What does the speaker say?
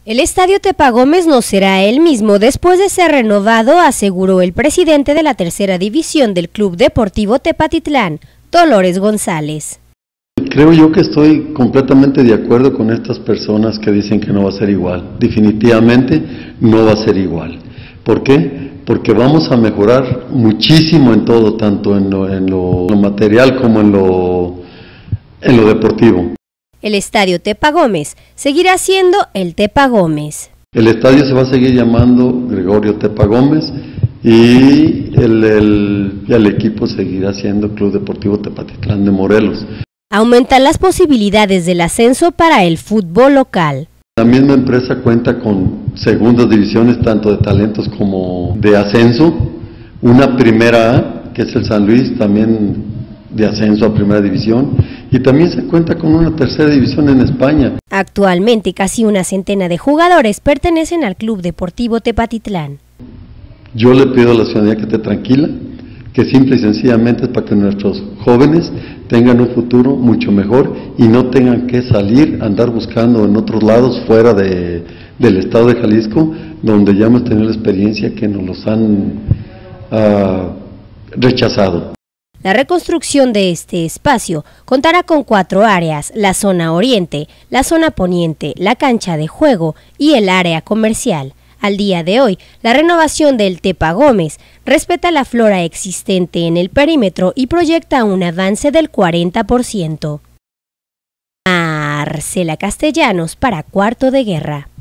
El estadio Tepa Gómez no será el mismo después de ser renovado, aseguró el presidente de la tercera división del Club Deportivo Tepatitlán, Dolores González. Creo yo que estoy completamente de acuerdo con estas personas que dicen que no va a ser igual. Definitivamente no va a ser igual. ¿Por qué? Porque vamos a mejorar muchísimo en todo, tanto en lo material como en lo deportivo. El estadio Tepa Gómez seguirá siendo el Tepa Gómez. El estadio se va a seguir llamando Gregorio Tepa Gómez y el equipo seguirá siendo Club Deportivo Tepatitlán de Morelos. Aumentan las posibilidades del ascenso para el fútbol local. La misma empresa cuenta con segundas divisiones, tanto de talentos como de ascenso. Una primera A, que es el San Luis, también de ascenso a primera división. Y también se cuenta con una tercera división en España. Actualmente casi una centena de jugadores pertenecen al Club Deportivo Tepatitlán. Yo le pido a la ciudadanía que esté tranquila, que simple y sencillamente es para que nuestros jóvenes tengan un futuro mucho mejor y no tengan que salir a andar buscando en otros lados fuera del estado de Jalisco, donde ya hemos tenido la experiencia que nos los han rechazado. La reconstrucción de este espacio contará con 4 áreas: la zona oriente, la zona poniente, la cancha de juego y el área comercial. Al día de hoy, la renovación del Tepa Gómez respeta la flora existente en el perímetro y proyecta un avance del 40%. Marcela Castellanos para Cuarto de Guerra.